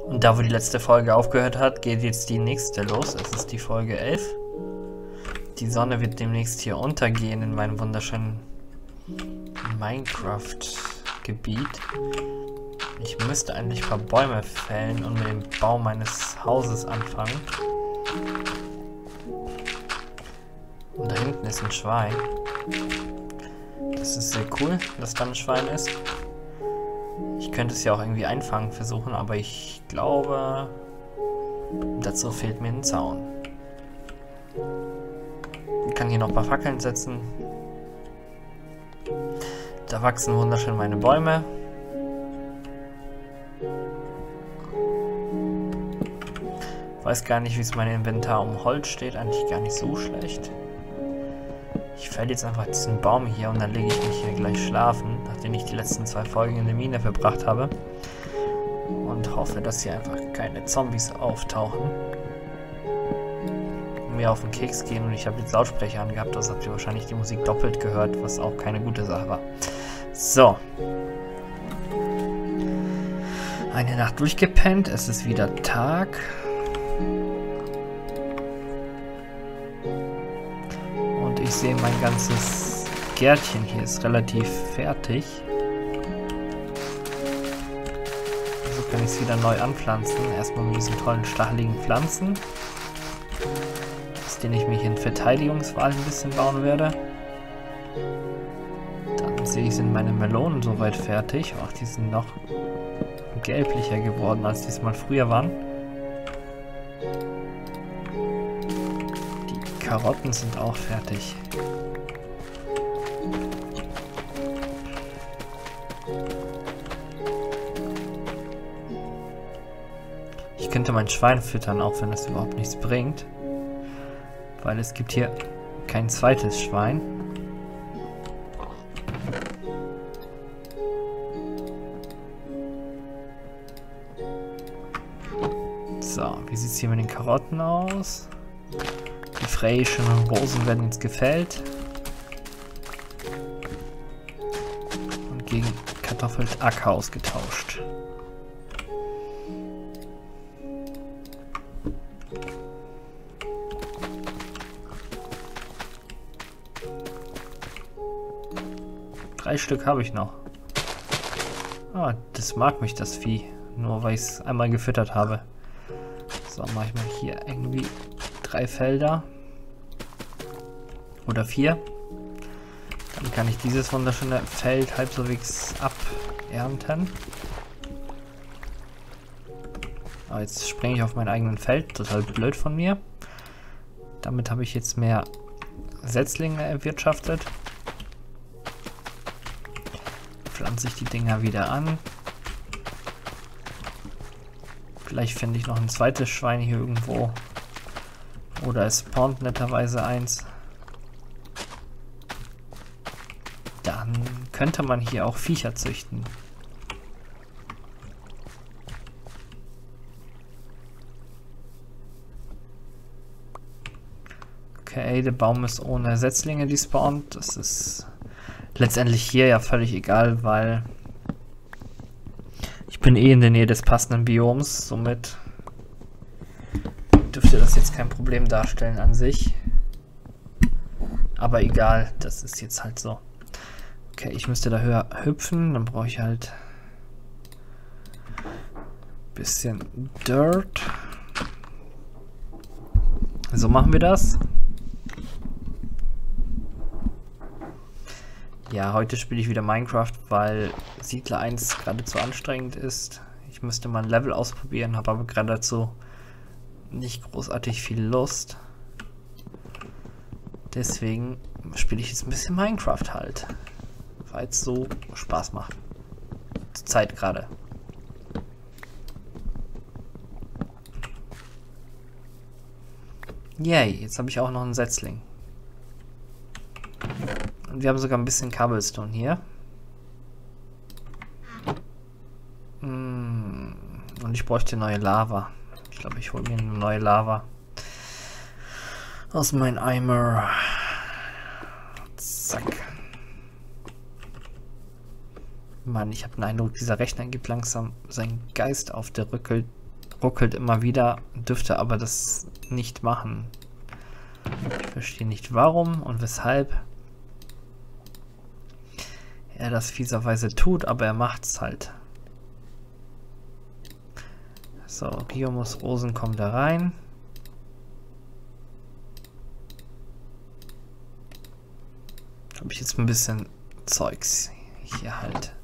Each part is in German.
Und da, wo die letzte Folge aufgehört hat, geht jetzt die nächste los. Es ist die Folge 11. Die Sonne wird demnächst hier untergehen in meinem wunderschönen Minecraft-Gebiet. Ich müsste eigentlich ein paar Bäume fällen und mit dem Bau meines Hauses anfangen. Und da hinten ist ein Schwein. Das ist sehr cool, dass da ein Schwein ist. Ich könnte es ja auch irgendwie einfangen versuchen, aber ich glaube, dazu fehlt mir ein Zaun. Ich kann hier noch ein paar Fackeln setzen. Da wachsen wunderschön meine Bäume. Weiß gar nicht, wie es mein Inventar um Holz steht. Eigentlich gar nicht so schlecht. Ich fälle jetzt einfach diesen Baum hier und dann lege ich mich hier gleich schlafen, nachdem ich die letzten 2 Folgen in der Mine verbracht habe. Und hoffe, dass hier einfach keine Zombies auftauchen und mir auf den Keks gehen. Und ich habe jetzt Lautsprecher angehabt, das habt ihr wahrscheinlich die Musik doppelt gehört, was auch keine gute Sache war. So. Eine Nacht durchgepennt, es ist wieder Tag. Und ich sehe, mein ganzes Gärtchen hier ist relativ fertig. Also kann ich es wieder neu anpflanzen. Erstmal mit diesen tollen stacheligen Pflanzen, aus denen ich mich in Verteidigungswahl ein bisschen bauen werde. Dann sehe ich, sind meine Melonen soweit fertig. Auch die sind noch gelblicher geworden, als die es mal früher waren. Die Karotten sind auch fertig. Ich könnte mein Schwein füttern, auch wenn das überhaupt nichts bringt. Weil es gibt hier kein zweites Schwein. So, wie sieht es hier mit den Karotten aus? Die frischen Rosen werden jetzt gefällt und gegen kartoffelt Acker ausgetauscht. Drei Stück habe ich noch. Ah, das mag mich, das Vieh. Nur weil ich es einmal gefüttert habe. So, mache ich mal hier irgendwie 3 Felder. Oder 4. Dann kann ich dieses wunderschöne Feld halbwegs abernten. Aber jetzt springe ich auf mein eigenes Feld. Total blöd von mir. Damit habe ich jetzt mehr Setzlinge erwirtschaftet. Pflanze ich die Dinger wieder an. Vielleicht finde ich noch ein zweites Schwein hier irgendwo. Oder es spawnt netterweise eins. Dann könnte man hier auch Viecher züchten. Okay, der Baum ist ohne Setzlinge, die spawnt. Das ist letztendlich hier ja völlig egal, weil ich bin eh in der Nähe des passenden Bioms, somit dürfte das jetzt kein Problem darstellen an sich. Aber egal, das ist jetzt halt so. Okay, ich müsste da höher hüpfen, dann brauche ich halt ein bisschen Dirt. So machen wir das. Ja, heute spiele ich wieder Minecraft, weil Siedler 1 gerade zu anstrengend ist. Ich müsste mal ein Level ausprobieren, habe aber gerade dazu nicht großartig viel Lust. Deswegen spiele ich jetzt ein bisschen Minecraft halt. Weil es so Spaß macht. Zur Zeit gerade. Yay, jetzt habe ich auch noch einen Setzling. Und wir haben sogar ein bisschen Cobblestone hier. Und ich bräuchte neue Lava. Ich glaube, ich hole mir eine neue Lava aus meinem Eimer. Zack. Mann, ich habe den Eindruck, dieser Rechner gibt langsam seinen Geist auf. Der rückelt ruckelt immer wieder, dürfte aber das nicht machen. Ich verstehe nicht warum und weshalb er das fieserweise tut, aber er macht's halt. So, Biomus Rosen kommt da rein. Habe ich jetzt ein bisschen Zeugs hier halt.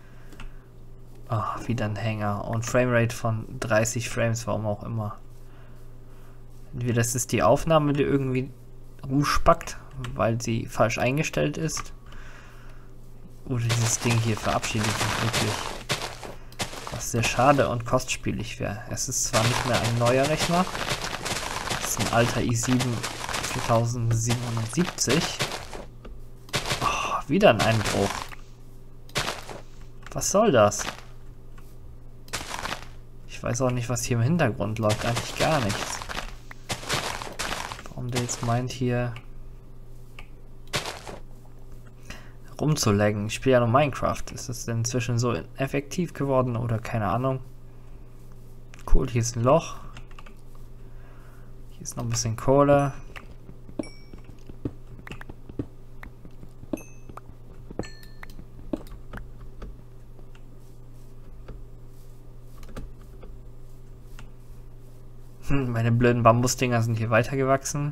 Ah, wieder ein Hänger. Und Framerate von 30 Frames, warum auch immer. Entweder das ist die Aufnahme, die irgendwie rumspackt, weil sie falsch eingestellt ist. Oder dieses Ding hier verabschiedet sich wirklich. Was sehr schade und kostspielig wäre. Es ist zwar nicht mehr ein neuer Rechner. Es ist ein alter i7 4770. Oh, wieder ein Einbruch. Was soll das? Ich weiß auch nicht, was hier im Hintergrund läuft. Eigentlich gar nichts. Warum der jetzt meint, hier rumzulaggen. Ich spiele ja nur Minecraft. Ist das denn inzwischen so effektiv geworden oder keine Ahnung? Cool, hier ist ein Loch. Hier ist noch ein bisschen Kohle. Meine blöden Bambusdinger sind hier weitergewachsen.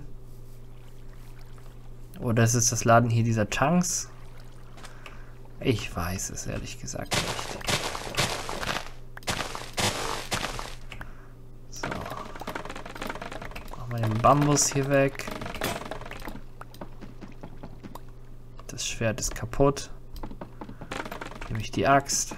Oder ist es das Laden hier dieser Chunks? Ich weiß es ehrlich gesagt nicht. So. Machen wir den Bambus hier weg. Das Schwert ist kaputt. Nehme ich die Axt.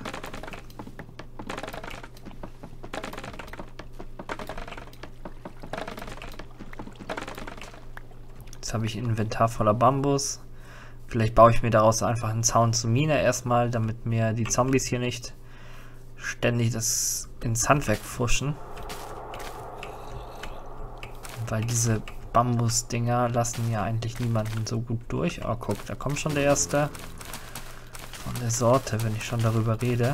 Jetzt habe ich ein Inventar voller Bambus. Vielleicht baue ich mir daraus einfach einen Zaun zur Mine erstmal, damit mir die Zombies hier nicht ständig das ins Handwerk pfuschen. Weil diese Bambus-Dinger lassen ja eigentlich niemanden so gut durch. Oh, guck, da kommt schon der erste von der Sorte, wenn ich schon darüber rede.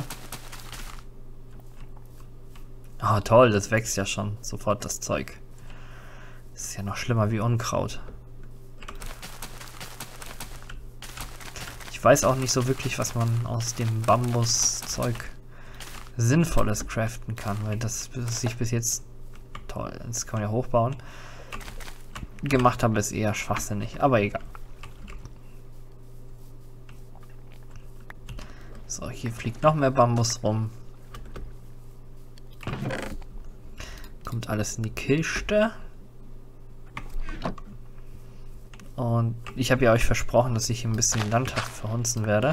Oh, toll, das wächst ja schon sofort, das Zeug. Das ist ja noch schlimmer wie Unkraut. Ich weiß auch nicht so wirklich, was man aus dem Bambuszeug Sinnvolles craften kann, weil das sich bis jetzt, toll, das kann man ja hochbauen, gemacht habe, ist eher schwachsinnig, aber egal. So, hier fliegt noch mehr Bambus rum. Kommt alles in die Kiste. Und ich habe ja euch versprochen, dass ich ein bisschen die Landschaft verhunzen werde.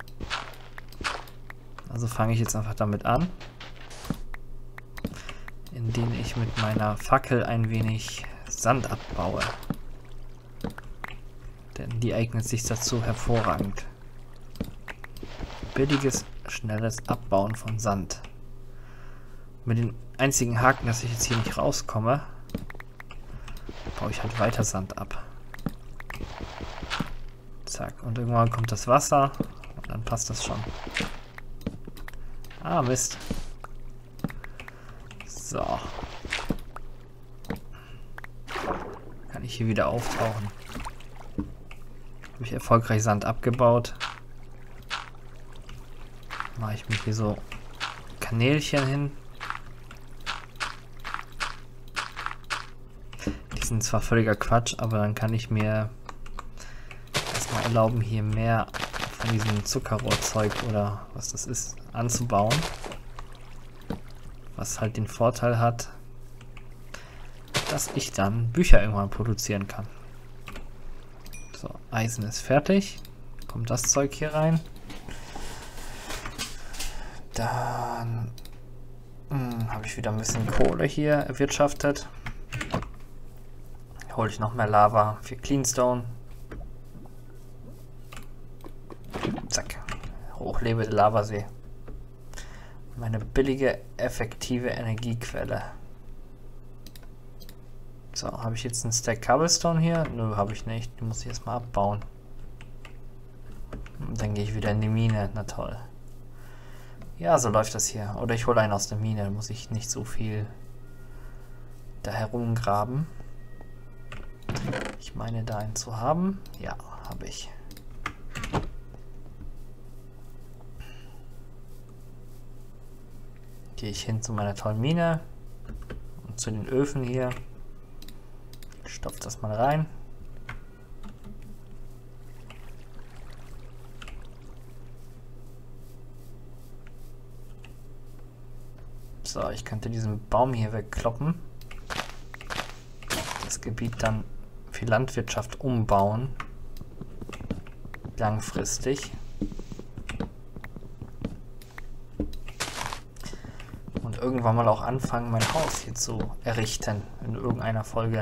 Also fange ich jetzt einfach damit an, indem ich mit meiner Fackel ein wenig Sand abbaue. Denn die eignet sich dazu hervorragend. Billiges, schnelles Abbauen von Sand. Mit dem einzigen Haken, dass ich jetzt hier nicht rauskomme, baue ich halt weiter Sand ab. Zack, und irgendwann kommt das Wasser und dann passt das schon. Ah, Mist. So. Kann ich hier wieder auftauchen. Habe ich erfolgreich Sand abgebaut. Mache ich mir hier so Kanälchen hin. Die sind zwar völliger Quatsch, aber dann kann ich mir erstmal erlauben, hier mehr von diesem Zuckerrohrzeug oder was das ist, anzubauen. Was halt den Vorteil hat, dass ich dann Bücher irgendwann produzieren kann. So, Eisen ist fertig. Kommt das Zeug hier rein. Dann habe ich wieder ein bisschen Kohle hier erwirtschaftet. Hole ich noch mehr Lava für Cleanstone. Zack. Hochlebe der Lavasee. Meine billige, effektive Energiequelle. So, habe ich jetzt einen Stack Cobblestone hier? Nö, habe ich nicht. Die muss ich erstmal abbauen. Und dann gehe ich wieder in die Mine. Na toll. Ja, so läuft das hier. Oder ich hole einen aus der Mine, da muss ich nicht so viel da herumgraben. Ich meine, da einen zu haben. Ja, habe ich. Gehe ich hin zu meiner tollen Mine und zu den Öfen hier. Stopfe das mal rein. So, ich könnte diesen Baum hier wegkloppen. Das Gebiet dann für Landwirtschaft umbauen. Langfristig. Und irgendwann mal auch anfangen, mein Haus hier zu errichten. In irgendeiner Folge.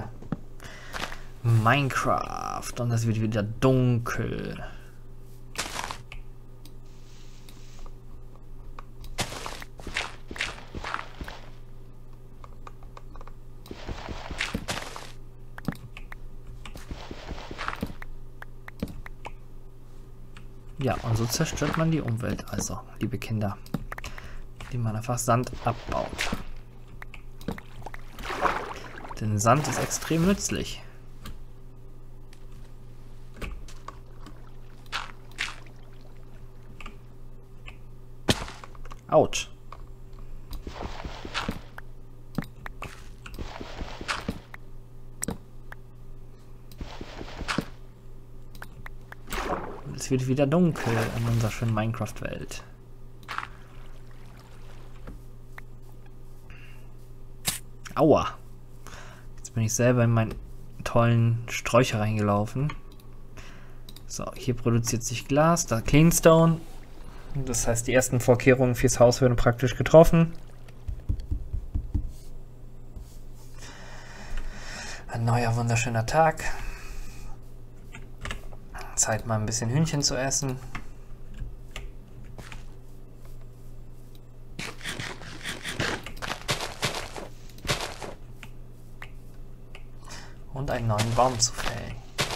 Minecraft. Und es wird wieder dunkel. Ja, und so zerstört man die Umwelt, also, liebe Kinder, indem man einfach Sand abbaut. Denn Sand ist extrem nützlich. Autsch. Es wird wieder dunkel in unserer schönen Minecraft-Welt. Aua. Jetzt bin ich selber in meinen tollen Sträucher reingelaufen. So, hier produziert sich Glas, da Cleanstone. Das heißt, die ersten Vorkehrungen fürs Haus werden praktisch getroffen. Ein neuer wunderschöner Tag. Zeit mal ein bisschen Hühnchen zu essen. Und einen neuen Baum zu fällen.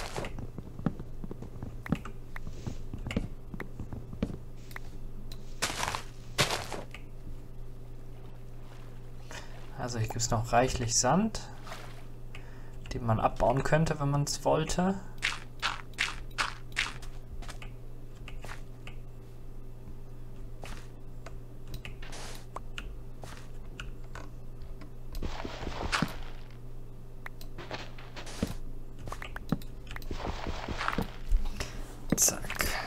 Also hier gibt es noch reichlich Sand, den man abbauen könnte, wenn man es wollte. Zack.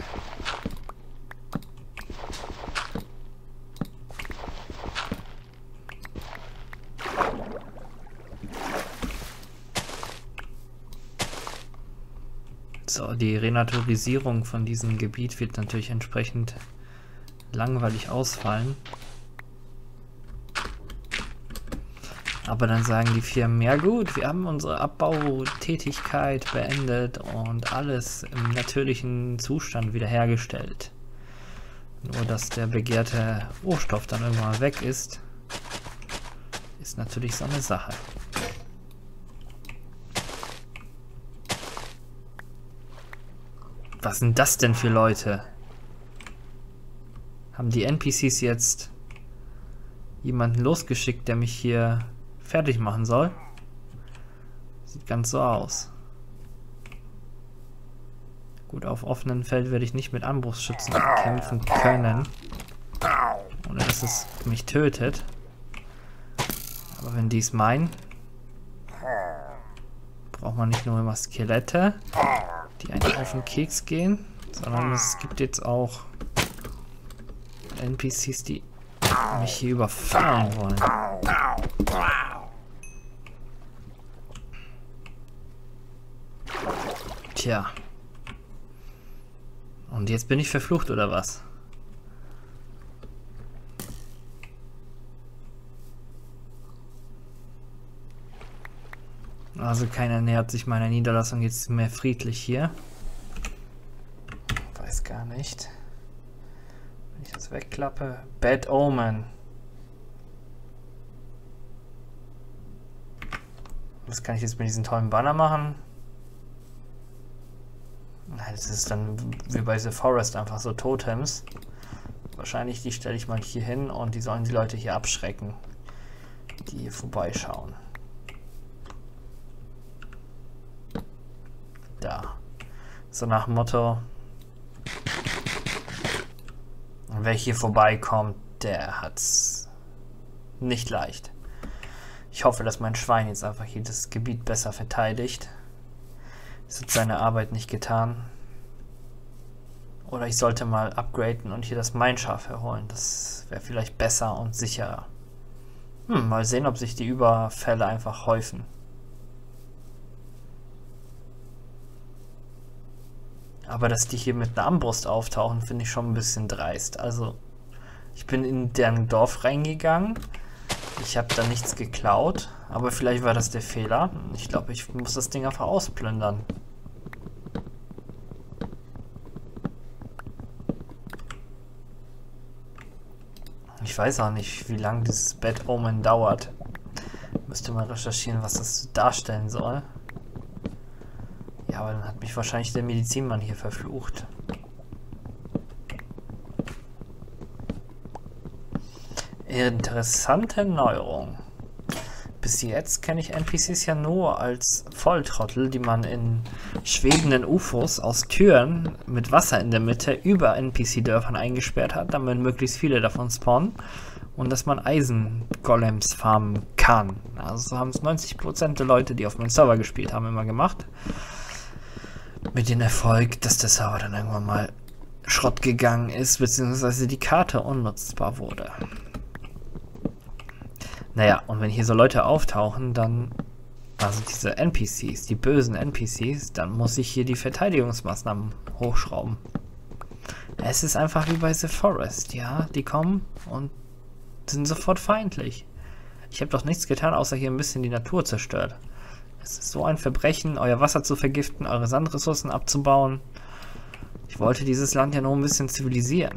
So, die Renaturisierung von diesem Gebiet wird natürlich entsprechend langweilig ausfallen. Aber dann sagen die Firmen, ja gut, wir haben unsere Abbautätigkeit beendet und alles im natürlichen Zustand wiederhergestellt. Nur, dass der begehrte Rohstoff dann irgendwann mal weg ist, ist natürlich so eine Sache. Was sind das denn für Leute? Haben die NPCs jetzt jemanden losgeschickt, der mich hier fertig machen soll? Sieht ganz so aus. Gut, auf offenem Feld werde ich nicht mit Armbrustschützen kämpfen können, ohne dass es mich tötet. Aber wenn die es meinen, braucht man nicht nur immer Skelette, die einen auf den Keks gehen, sondern es gibt jetzt auch NPCs, die mich hier überfahren wollen. Tja. Und jetzt bin ich verflucht, oder was? Also keiner nähert sich meiner Niederlassung jetzt mehr friedlich hier. Weiß gar nicht. Wenn ich das wegklappe. Bad Omen. Was kann ich jetzt mit diesem tollen Banner machen? Das ist dann wie bei The Forest einfach so Totems. Wahrscheinlich die stelle ich mal hier hin und die sollen die Leute hier abschrecken, die hier vorbeischauen. Da. So nach dem Motto, wer hier vorbeikommt, der hat's nicht leicht. Ich hoffe, dass mein Schwein jetzt einfach hier das Gebiet besser verteidigt. Es hat seine Arbeit nicht getan. Oder ich sollte mal upgraden und hier das Mineschaf herholen. Das wäre vielleicht besser und sicherer. Mal sehen, ob sich die Überfälle einfach häufen. Aber dass die hier mit einer Armbrust auftauchen, finde ich schon ein bisschen dreist. Also, ich bin in deren Dorf reingegangen. Ich habe da nichts geklaut. Aber vielleicht war das der Fehler. Ich glaube, ich muss das Ding einfach ausplündern. Ich weiß auch nicht, wie lange dieses Bad Omen dauert. Müsste mal recherchieren, was das darstellen soll. Ja, aber dann hat mich wahrscheinlich der Medizinmann hier verflucht. Interessante Neuerung. Bis jetzt kenne ich NPCs ja nur als Volltrottel, die man in schwebenden UFOs aus Türen mit Wasser in der Mitte über NPC-Dörfern eingesperrt hat, damit möglichst viele davon spawnen und dass man Eisengolems farmen kann. Also so haben es 90% der Leute, die auf meinem Server gespielt haben, immer gemacht. Mit dem Erfolg, dass der Server dann irgendwann mal Schrott gegangen ist, beziehungsweise die Karte unnutzbar wurde. Naja, und wenn hier so Leute auftauchen, dann, also diese NPCs, die bösen NPCs, dann muss ich hier die Verteidigungsmaßnahmen hochschrauben. Es ist einfach wie bei The Forest, ja, die kommen und sind sofort feindlich. Ich habe doch nichts getan, außer hier ein bisschen die Natur zerstört. Es ist so ein Verbrechen, euer Wasser zu vergiften, eure Sandressourcen abzubauen. Ich wollte dieses Land ja nur ein bisschen zivilisieren.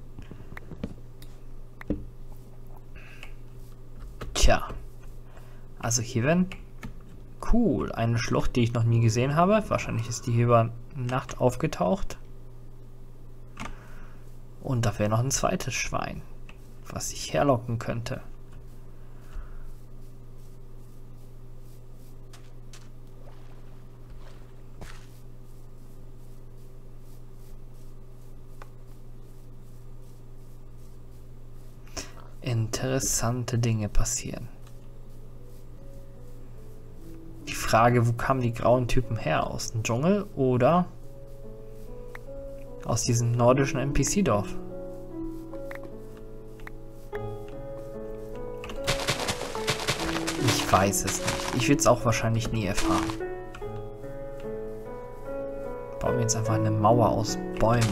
Tja, also hier werden cool, eine Schlucht, die ich noch nie gesehen habe. Wahrscheinlich ist die hier über Nacht aufgetaucht. Und da wäre noch ein zweites Schwein, was ich herlocken könnte. Interessante Dinge passieren. Die Frage, wo kamen die grauen Typen her? Aus dem Dschungel oder aus diesem nordischen NPC-Dorf? Ich weiß es nicht. Ich will es auch wahrscheinlich nie erfahren. Bauen wir jetzt einfach eine Mauer aus Bäumen.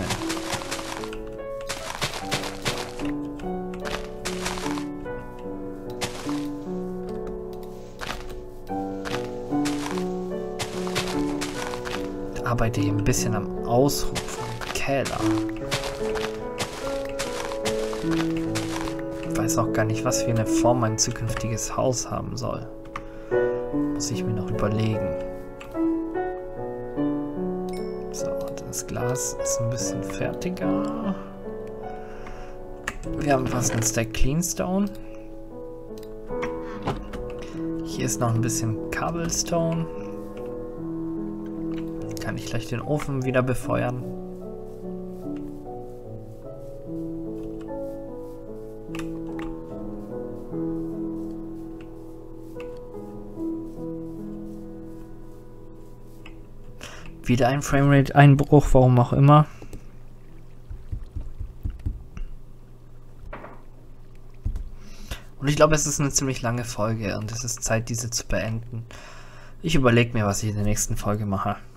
Ich arbeite hier ein bisschen am Ausruf von Keller. Ich weiß auch gar nicht, was für eine Form mein zukünftiges Haus haben soll. Muss ich mir noch überlegen. So, das Glas ist ein bisschen fertiger. Wir haben fast einen Stack Cleanstone. Hier ist noch ein bisschen Cobblestone. Kann ich gleich den Ofen wieder befeuern. Wieder ein Framerate-Einbruch, warum auch immer. Und ich glaube, es ist eine ziemlich lange Folge und es ist Zeit, diese zu beenden. Ich überlege mir, was ich in der nächsten Folge mache.